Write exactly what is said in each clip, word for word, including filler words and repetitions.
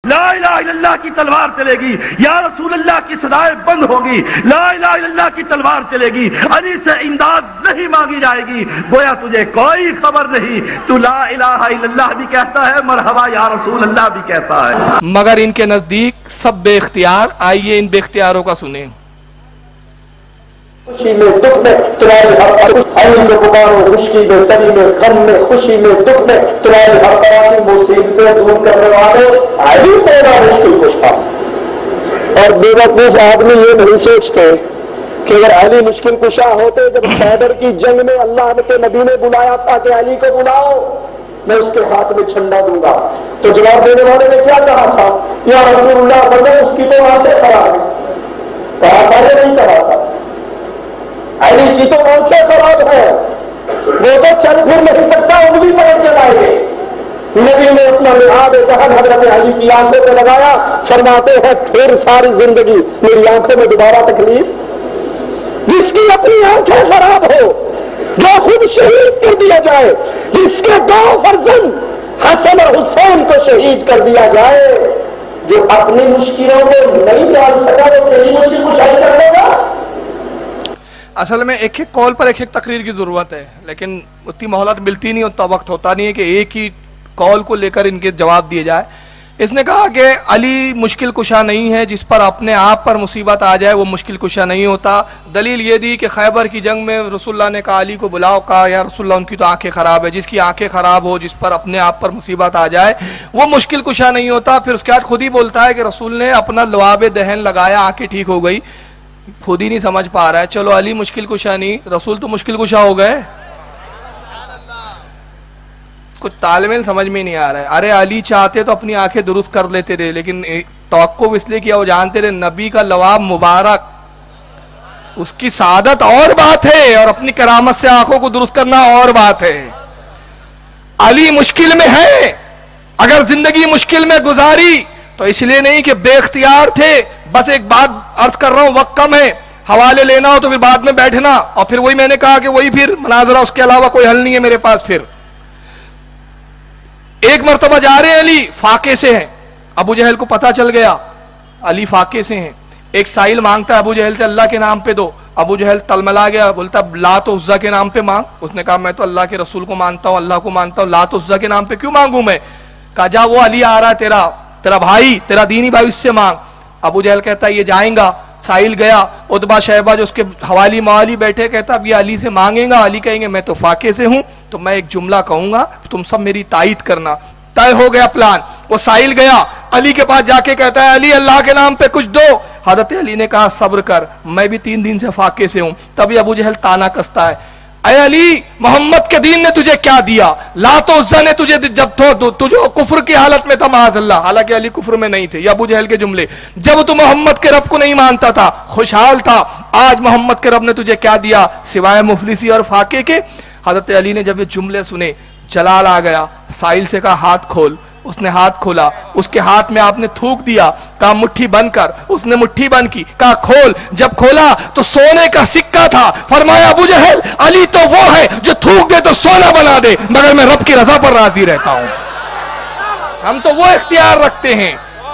لا الہ الا اللہ کی تلوار چلے گی، یا رسول اللہ کی صدائیں بند ہوگی، لا الہ الا اللہ کی تلوار چلے گی، علی سے امداد نہیں مانگی جائے گی، گویا تجھے کوئی خبر نہیں، تو لا الہ الا اللہ بھی کہتا ہے، مرحبا یا رسول اللہ بھی کہتا ہے، مگر ان کے نزدیک سب بے اختیار۔ آئیے ان بے اختیاروں کا سنیں۔ خوشی میں دکھ میں تمہاری ہر علی کو پکارو، مشکل میں تری میں غم میں خوشی میں دکھ میں تمہاری ہر طرح کی مصیبتیں دور کرنے والے علی تیرا مشکل کشا۔ اور بے وقوف آدمی یہ نہیں سوچتے کہ اگر علی مشکل کشا ہوتے، جب خیبر کی جنگ میں اللہ کے نبی نے بلایا تھا کہ علی کو بلاؤ، میں اس کے ہاتھ میں جھنڈا دوں گا، تو جواب دینے والے نے کیا کہا تھا؟ یا رسول اللہ بندہ اس کی تو آنکھیں خراب ہے، کہا تھا یا نہیں کہا تھا؟ علی کی تو آنکھیں خراب ہے، وہ تو چل پھر نہیں سکتا، انگلی پکڑ کے لائے گے۔ نبی نے اپنا لحاظ دہن حضرت علی کی آنکھوں پہ لگایا، فرماتے ہیں پھر ساری زندگی میری آنکھوں میں دوبارہ تکلیف؟ جس کی اپنی آنکھیں خراب ہو، جو خود شہید کر دیا جائے، جس کے دو فرزند حسن اور حسین کو شہید کر دیا جائے، جو اپنی مشکلوں کو نہیں جان سکا تو تیری مشکل کشائی کر لے گا۔ اصل میں ایک ایک کال پر ایک ایک تقریر کی ضرورت ہے، لیکن اتنی مہلت ملتی نہیں، اتنا وقت ہوتا نہیں ہے کہ ایک ہی کال کو لے کر ان کے جواب دیے جائے۔ اس نے کہا کہ علی مشکل کشا نہیں ہے، جس پر اپنے آپ پر مصیبت آ جائے وہ مشکل کشا نہیں ہوتا۔ دلیل یہ دی کہ خیبر کی جنگ میں رسول اللہ نے کہا علی کو بلاؤ، کہا یا رسول اللہ ان کی تو آنکھیں خراب ہے، جس کی آنکھیں خراب ہو، جس پر اپنے آپ پر مصیبت آ جائے وہ مشکل کشا نہیں ہوتا۔ پھر اس کے بعد خود ہی بولتا ہے کہ رسول نے اپنا لعاب دہن لگایا، آنکھیں ٹھیک ہو گئی، خود ہی نہیں سمجھ پا رہا ہے۔ چلو علی مشکل کشا نہیں، رسول تو مشکل کشا ہو گئے۔ کچھ تالمیل سمجھ میں نہیں آ رہا ہے۔ ارے علی چاہتے تو اپنی آنکھیں درست کر لیتے رہے، لیکن توقع اس لیے کیا، وہ جانتے رہے نبی کا لعاب مبارک، اس کی سعادت اور بات ہے، اور اپنی کرامت سے آنکھوں کو درست کرنا اور بات ہے۔ علی مشکل میں ہے، اگر زندگی مشکل میں گزاری تو اس لیے نہیں کہ بے اختیار تھے۔ بس ایک بات عرض کر رہا ہوں، وقت کم ہے، حوالے لینا ہو تو پھر بعد میں بیٹھنا، اور پھر وہی میں نے کہا کہ وہی پھر مناظرہ، اس کے علاوہ کوئی حل نہیں ہے میرے پاس۔ پھر ایک مرتبہ جا رہے ہیں، علی فاقے سے ہیں، ابو جہل کو پتا چل گیا علی فاقے سے ہیں۔ ایک سائل مانگتا ہے ابو جہل سے اللہ کے نام پہ دو، ابو جہل تلملا گیا، بولتا لات و عزا کے نام پہ مانگ۔ اس نے کہا میں تو اللہ کے رسول کو مانتا ہوں، اللہ کو مانتا ہوں، لات و عزا کے نام پہ کیوں مانگوں میں؟ کہا جا وہ علی آ رہا ہے تیرا تیرا بھائی، تیرا دینی بھائی، اس سے مانگ۔ ابو جہل کہتا ہے یہ جائیں گا، سائل گیا، عتبہ شیبہ جو اس کے حوالی موالی بیٹھے، کہتا اب یہ علی سے مانگیں گا، علی کہیں گے میں تو فاقے سے ہوں، تو میں ایک جملہ کہوں گا تم سب میری تائید کرنا۔ طے ہو گیا پلان۔ وہ سائل گیا، علی کے پاس جا کے کہتا ہے علی اللہ کے نام پہ کچھ دو۔ حضرت علی نے کہا صبر کر، میں بھی تین دن سے فاقے سے ہوں۔ تبھی ابو جہل تانا کستا ہے، اے علی محمد کے دین نے تجھے کیا دیا؟ لات و عزا نے تجھے جب تو تجھے کفر کی حالت میں تھا معاذ اللہ، حالانکہ علی کفر میں نہیں تھے، یہ ابو جہل کے جملے، جب تو محمد کے رب کو نہیں مانتا تھا، خوشحال تھا، آج محمد کے رب نے تجھے کیا دیا سوائے مفلسی اور فاقے کے؟ حضرت علی نے جب یہ جملے سنے جلال آ گیا، سائل سے کہا ہاتھ کھول۔ اس نے ہاتھ کھولا، اس کے ہاتھ میں آپ نے تھوک دیا، کہا مٹھی بند کر، اس نے مٹھی بند کی، کہا کھول۔ جب کھولا تو سونے کا سکہ تھا۔ فرمایا ابو جہل علی تو وہ ہے جو تھوک دے تو سونا بنا دے، مگر میں رب کی رضا پر راضی رہتا ہوں۔ ہم تو وہ اختیار رکھتے ہیں۔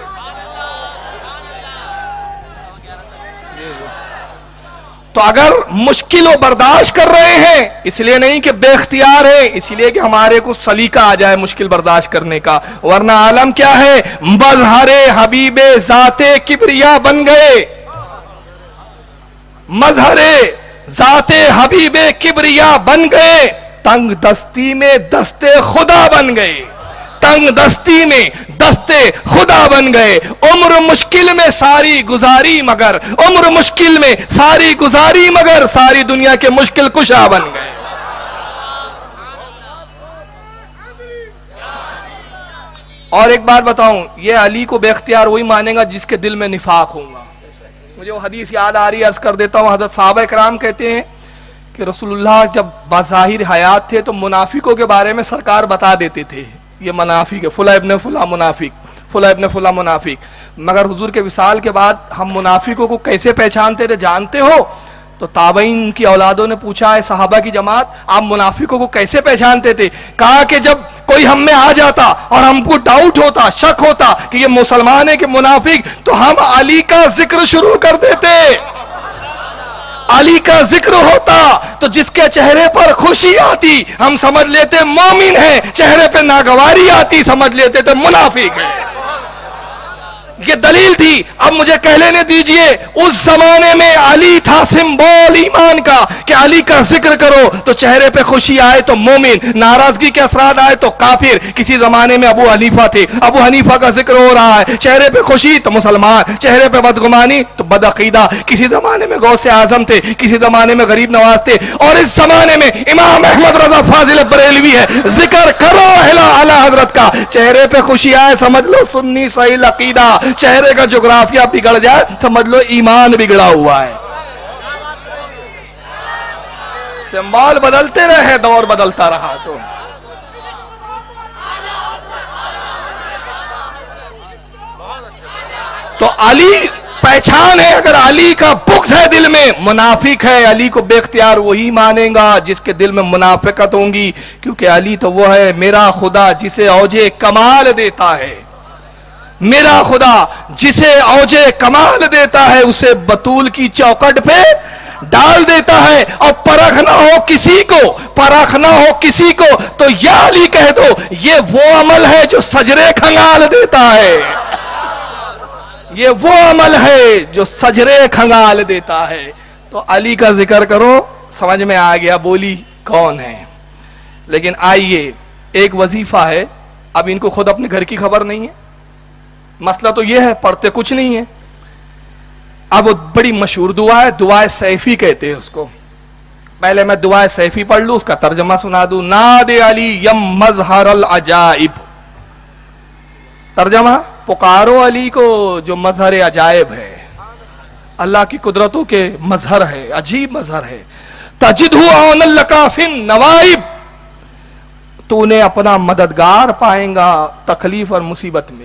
تو اگر مشکل و برداشت کر رہے ہیں، اس لیے نہیں کہ بے اختیار ہے، اس لیے کہ ہمارے کو سلیقہ آ جائے مشکل برداشت کرنے کا، ورنہ عالم کیا ہے، مظہر حبیب ذات کبریا بن گئے، مظہر ذات حبیب کبریا بن گئے، تنگ دستی میں دست خدا بن گئے، تنگ دستی میں دست خدا بن گئے۔ عمر مشکل میں ساری گزاری مگر، عمر مشکل میں ساری گزاری مگر، ساری دنیا کے مشکل کشا بن گئے۔ اور ایک بات بتاؤں، یہ علی کو بے اختیار وہی مانے گا جس کے دل میں نفاق ہوگا۔ مجھے وہ حدیث یاد آ رہی ہے، عرض کر دیتا ہوں۔ حضرت صحابہ کرام کہتے ہیں کہ رسول اللہ جب بظاہر حیات تھے تو منافقوں کے بارے میں سرکار بتا دیتے تھے، یہ منافق ہے، فلاں ابن فلاں منافق، فلاں ابن فلاں منافق۔ مگر حضور کے وصال کے بعد ہم منافقوں کو کیسے پہچانتے تھے جانتے ہو؟ तो ताबईन की औलादों ने पूछा है सहाबा की जमात, आप मुनाफिकों को कैसे पहचानते थे? कहा कि जब कोई हम में आ जाता और हमको डाउट होता, शक होता कि ये मुसलमान है कि मुनाफिक, तो हम अली का जिक्र शुरू कर देते। अली का जिक्र होता तो जिसके चेहरे पर खुशी आती हम समझ लेते मोमिन है, चेहरे पे नागवारी आती समझ लेते थे मुनाफिक है। ये दलील थी। अब मुझे कह लेने दीजिए, उस जमाने में अली था सिंबल ईमान का कि अली का जिक्र करो तो चेहरे पे खुशी आए तो मोमिन, नाराजगी के असरात आए तो काफिर। किसी जमाने में अबू हनीफा थे, अबू हनीफा का जिक्र हो रहा है, चेहरे पे खुशी तो मुसलमान, चेहरे पे बदगुमानी तो बदअकीदा। किसी जमाने में गौसे आजम थे, किसी जमाने में गरीब नवाज थे, और इस जमाने में इमाम अहमद रजा फाजिल बरेलवी है। जिक्र करो अहला आला हजरत का, चेहरे पे खुशी आए समझ लो सुन्नी सही अकीदा, चेहरे का जोग्राफिया बिगड़ जाए समझ लो ईमान बिगड़ा हुआ है। सिंबल बदलते रहे, दौर बदलता रहा तो तो अली पहचान है। अगर अली का बुग़्ज़ है दिल में, मुनाफिक है, अली को बेख्तियार वही मानेगा जिसके दिल में मुनाफिकत होंगी, क्योंकि अली तो वो है मेरा खुदा जिसे औजे कमाल देता है। मेरा खुदा जिसे औजे कमाल देता है उसे बतूल की चौखट पे डाल देता है। और परख ना हो किसी को, परख ना हो किसी को तो या अली कह दो, ये वो अमल है जो सजरे खंगाल देता है। ये वो अमल है जो सजरे खंगाल देता है। तो अली का जिक्र करो, समझ में आ गया बोली कौन है। लेकिन आइए, एक वजीफा है, अब इनको खुद अपने घर की खबर नहीं है। मसला तो यह है पढ़ते कुछ नहीं है। अब वो बड़ी मशहूर दुआ है, दुआ सैफी कहते हैं उसको। पहले मैं दुआ सैफी पढ़ लूं, उसका तर्जमा सुना दूं। नादे अली यम मजहरल अजाइब। तर्जमा, पुकारो अली को जो मजहर अजाइब है, अल्लाह की कुदरतों के मजहर है, अजीब मजहर है। तजिदहु औनल लकाफिन नवाइब, तूने अपना मददगार पाएगा तकलीफ और मुसीबत में।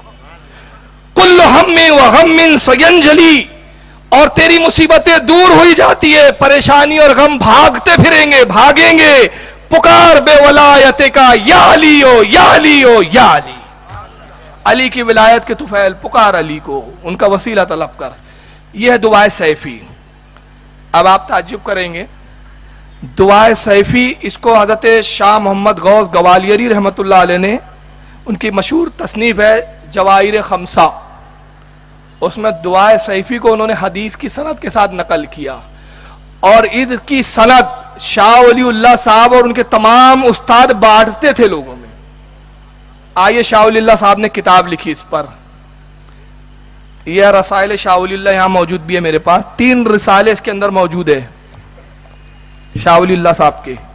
कुल हम्मे व गम्मिन सयंजली, और तेरी मुसीबतें दूर हुई जाती है, परेशानी और गम भागते फिरेंगे, भागेंगे। पुकार बेवलायते का या अली हो, या अली हो, या अली। अली की विलायत के तुफैल, पुकार अली को, उनका वसीला तलब कर। यह दुआ सैफी। अब आप ताज्जुब करेंगे, दुआ सैफी इसको हजरत शाह मोहम्मद गौस गवालियरी रहमतुल्लाह अलैह ने, उनकी मशहूर तसनीफ है जवाहिर खमसा, उसमें दुआ सैफी को उन्होंने हदीस की सनद के साथ नकल किया। और इसकी सनद शाह वलीउल्लाह साहब और उनके तमाम उस्ताद बांटते थे लोगों में। आइए, शाह वलीउल्लाह साहब ने किताब लिखी इस पर। यह रसाइल शाह वलीउल्लाह यहां मौजूद भी है मेरे पास, तीन रिसाले इसके अंदर मौजूद है शाह वलीउल्लाह साहब के।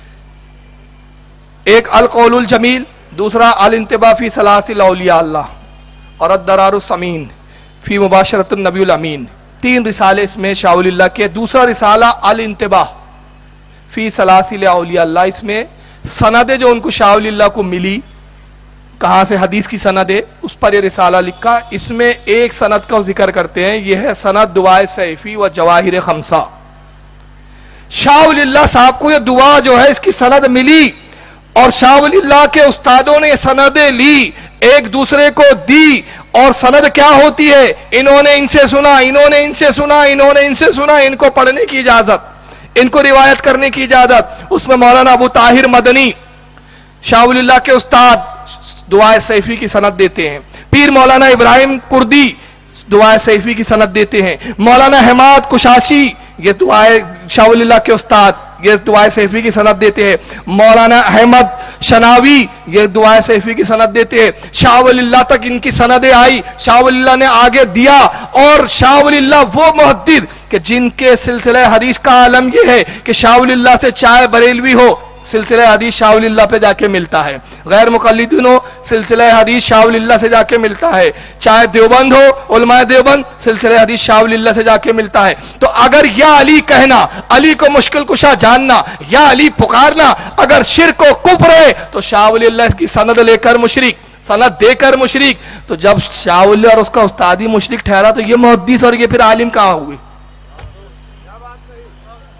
एक अल कौलुल जमील, दूसरा अल इंतिबा फी सलासिल औलिया अल्लाह, और अद-दरारुस समीन फी मुबाशरतुन नबीउल अमीन। तीन रिसाले इसमें शाह वलीउल्लाह के। दूसरा रिसाला अल इंतिबा फी सलासिल औलिया अल्लाह, इसमें सनदे जो उनको शाह वलीउल्लाह को मिली, कहां से हदीस की सनद है, उस पर यह रिसाला लिखा। इसमें एक सनद का जिक्र करते हैं, यह है सनद दुआ सैफी व जवाहिर खमसा। शाह वलीउल्लाह साहब को यह दुआ जो है इसकी सनद मिली, और शाह वलीउल्लाह के उस्तादों ने सनदें ली, एक दूसरे को दी। और सनद क्या होती है, इन्होंने इनसे सुना, इन्होंने इनसे सुना, इन्होंने इनसे सुना, इनको पढ़ने की इजाजत, इनको रिवायत करने की इजाजत। उसमें मौलाना अबू ताहिर मदनी शाह वलीउल्लाह के उस्ताद दुआ सैफी की सनद देते हैं। पीर मौलाना इब्राहिम कुर्दी दुआ सैफी की सनद देते हैं। मौलाना हमाद कुशाशी ये दुआ शाह वलीउल्लाह के उस्ताद ये दुआ सैफी की सनद देते हैं। मौलाना अहमद शनावी ये दुआ सैफी की सनद देते हैं। शाह वलीउल्लाह तक इनकी सनदें आई, शाह वलीउल्लाह ने आगे दिया। और शाह वलीउल्लाह वो मुहद्दिस कि जिनके सिलसिले हदीस का आलम यह है कि शाह वलीउल्लाह से चाहे बरेलवी हो, सिलसिले हदीस शाह वलीउल्लाह पे जाके मिलता है, गैर मुक़ल्लिदीन हो, सिलसिले हदीस शाह वलीउल्लाह से जाके मिलता है, चाहे देवबंद हो, उलमाए देवबंद, सिलसिले हदीस शाह वलीउल्लाह से जाके मिलता है। तो अगर या अली कहना, अली को मुश्किल कुशा जानना, या अली पुकारना अगर शिर्क को कुफ्र है, तो शाह वलीउल्लाह इसकी सनद लेकर मुशरिक, सनद देकर मुशरिक। तो जब शाह वलीउल्लाह और उसका उस्तादी मुशरिक ठहरा तो ये मुहद्दिस और ये फिर आलिम कहां हुए?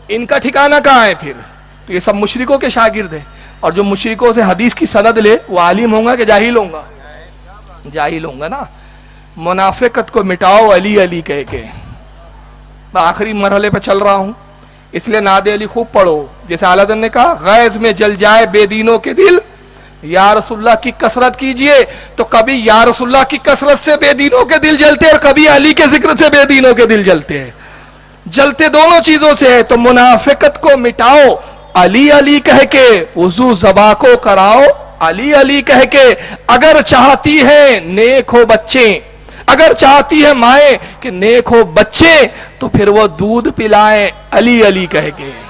इनका ठिकाना कहाँ है फिर? तो ये सब मुशरिकों के शागिर्द हैं, और जो मुशरिकों से हदीस की सनद ले वो आलिम होगा कि जाहिल होगा? जाहिल होगा ना। मुनाफिकत को मिटाओ अली अली कह के। मैं आखिरी मरहले पे चल रहा हूं, इसलिए नादे अली खूब पढ़ो। जैसे आलादन ने कहा, गैज में जल जाए बेदीनों के दिल, या रसूलुल्लाह की कसरत कीजिए, तो कभी या रसूलुल्लाह की कसरत से बेदीनों के दिल जलते हैं और कभी अली के जिक्र से बेदीनों के दिल जलते हैं। जलते दोनों चीजों से है। तो मुनाफिकत को मिटाओ अली अली कह के, वुजू ज़बा को कराओ अली अली कह के। अगर चाहती है नेक हो बच्चे, अगर चाहती है माए कि नेक हो बच्चे, तो फिर वो दूध पिलाएं अली अली कह के।